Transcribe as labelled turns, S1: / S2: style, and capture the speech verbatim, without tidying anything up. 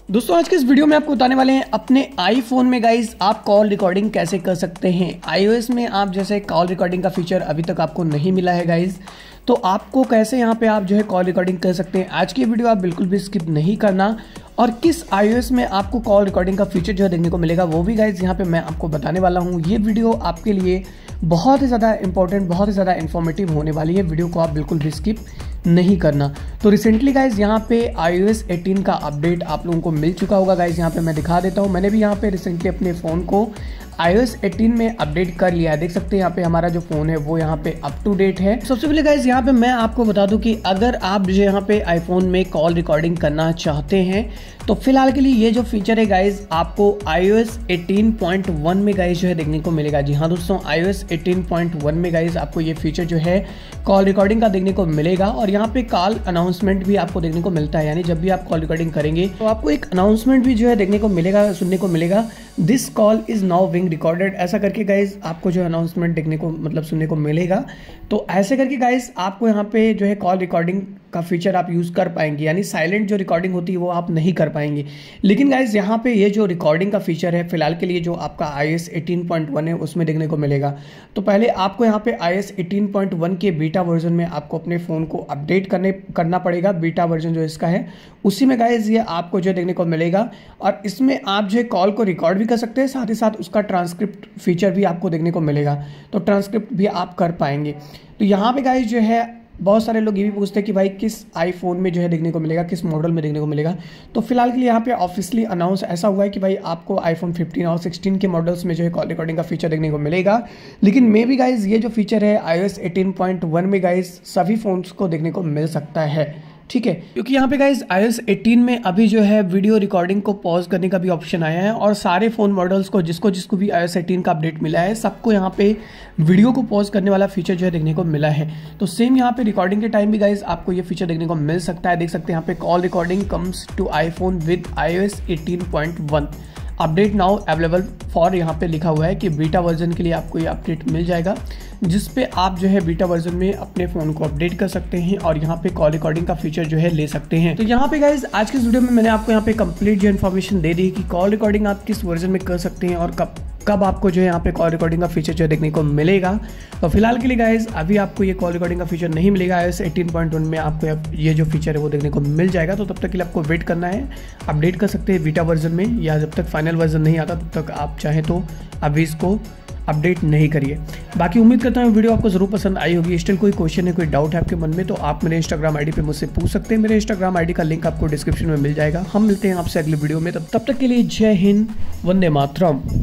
S1: दोस्तों आज के इस वीडियो में आपको बताने वाले हैं अपने आईफोन में गाइज आप कॉल रिकॉर्डिंग कैसे कर सकते हैं। आईओएस में आप जैसे कॉल रिकॉर्डिंग का फीचर अभी तक आपको नहीं मिला है गाइज, तो आपको कैसे यहाँ पे आप जो है कॉल रिकॉर्डिंग कर सकते हैं। आज की वीडियो आप बिल्कुल भी स्किप नहीं करना और किस आईओएस में आपको कॉल रिकॉर्डिंग का फीचर जो है देखने को मिलेगा वो भी गाइज यहाँ पे मैं आपको बताने वाला हूँ। ये वीडियो आपके लिए बहुत ही ज़्यादा इंपॉर्टेंट, बहुत ही ज़्यादा इन्फॉर्मेटिव होने वाली है। वीडियो को आप बिल्कुल भी स्किप नहीं करना। तो रिसेंटली गाइज यहाँ पे आईओएस अठारह का अपडेट आप लोगों को मिल चुका होगा। गाइज यहाँ पे मैं दिखा देता हूँ, मैंने भी यहाँ पे रिसेंटली अपने फ़ोन को आईओएस अठारह में अपडेट कर लिया है। देख सकते हैं यहाँ पे हमारा जो फ़ोन है वो यहाँ पे अप टू डेट है। सबसे पहले गाइज यहाँ पे मैं आपको बता दूं कि अगर आप जो यहाँ पे आईफोन में कॉल रिकॉर्डिंग करना चाहते हैं तो फिलहाल के लिए ये जो फीचर है गाइज आपको आईओएस अठारह पॉइंट वन में गाइज जो है देखने को मिलेगा। जी हाँ दोस्तों, आईओएस अठारह पॉइंट वन में गाइज आपको ये फीचर जो है कॉल रिकॉर्डिंग का देखने को मिलेगा और यहाँ पे कॉल अनाउंसमेंट भी आपको देखने को मिलता है। यानी जब भी आप कॉल रिकॉर्डिंग करेंगे तो आपको एक अनाउंसमेंट भी जो है देखने को मिलेगा, सुनने को मिलेगा, this call is now being recorded. ऐसा करके गाइज आपको जो अनाउंसमेंट देखने को मतलब सुनने को मिलेगा। तो ऐसे करके गाइज आपको यहाँ पे जो है कॉल रिकॉर्डिंग का फीचर आप यूज़ कर पाएंगे। यानी साइलेंट जो रिकॉर्डिंग होती है वो आप नहीं कर पाएंगे। लेकिन गाइज यहाँ पे ये जो रिकॉर्डिंग का फीचर है फिलहाल के लिए जो आपका आईओएस अठारह पॉइंट वन है उसमें देखने को मिलेगा। तो पहले आपको यहाँ पे आईओएस अठारह पॉइंट वन के बीटा वर्जन में आपको अपने फ़ोन को अपडेट करने करना पड़ेगा। बीटा वर्जन जो इसका है उसी में गाइज ये आपको जो देखने को मिलेगा और इसमें आप जो है कॉल को रिकॉर्ड भी कर सकते हैं, साथ ही साथ उसका ट्रांसक्रिप्ट फीचर भी आपको देखने को मिलेगा। तो ट्रांसक्रिप्ट भी आप कर पाएंगे। तो यहाँ पे गाइज जो है बहुत सारे लोग ये भी पूछते हैं कि भाई किस आईफोन में जो है देखने को मिलेगा, किस मॉडल में देखने को मिलेगा। तो फिलहाल के लिए यहाँ पे ऑफिशियली अनाउंस ऐसा हुआ है कि भाई आपको आईफोन फिफ्टीन और सिक्सटीन के मॉडल्स में जो है कॉल रिकॉर्डिंग का फीचर देखने को मिलेगा। लेकिन मे बी गाइज ये जो फीचर है आईओएस अठारह पॉइंट वन में गाइज सभी फोन्स को देखने को मिल सकता है, ठीक है। क्योंकि यहाँ पे गाइज आईओएस अठारह में अभी जो है वीडियो रिकॉर्डिंग को पॉज करने का भी ऑप्शन आया है और सारे फोन मॉडल्स को जिसको जिसको भी आईओएस अठारह का अपडेट मिला है सबको यहाँ पे वीडियो को पॉज करने वाला फीचर जो है देखने को मिला है। तो सेम यहाँ पे रिकॉर्डिंग के टाइम भी गाइज आपको ये फीचर देखने को मिल सकता है। देख सकते हैं यहाँ पे call recording comes to iPhone with iOS अठारह point one update now available for, यहाँ पे लिखा हुआ है कि बीटा वर्जन के लिए आपको ये अपडेट मिल जाएगा जिस पे आप जो है बीटा वर्जन में अपने फ़ोन को अपडेट कर सकते हैं और यहाँ पे कॉल रिकॉर्डिंग का फीचर जो है ले सकते हैं। तो यहाँ पे गाइज आज के इस वीडियो में मैंने आपको यहाँ पे कंप्लीट जो इन्फॉर्मेशन दे दी कि कॉल रिकॉर्डिंग आप किस वर्जन में कर सकते हैं और कब कब आपको जो है यहाँ पे कॉल रिकॉर्डिंग का फीचर जो है देखने को मिलेगा। तो फिलहाल के लिए गाइज अभी आपको ये कॉल रिकॉर्डिंग का फीचर नहीं मिलेगा। आईओएस अठारह पॉइंट वन में आपको ये जो फीचर है वो देखने को मिल जाएगा। तो तब तक के लिए आपको वेट करना है, अपडेट कर सकते हैं बीटा वर्जन में, या जब तक फाइनल वर्जन नहीं आता तब तक आप चाहें तो अभी इसको अपडेट नहीं करिए। बाकी उम्मीद करता हूँ वीडियो आपको जरूर पसंद आई होगी। स्टिल कोई क्वेश्चन है, कोई डाउट है आपके मन में तो आप मेरे इंस्टाग्राम आईडी पे मुझसे पूछ सकते हैं। मेरे इंस्टाग्राम आईडी का लिंक आपको डिस्क्रिप्शन में मिल जाएगा। हम मिलते हैं आपसे अगले वीडियो में, तब तब तक के लिए जय हिंद, वंदे मातरम।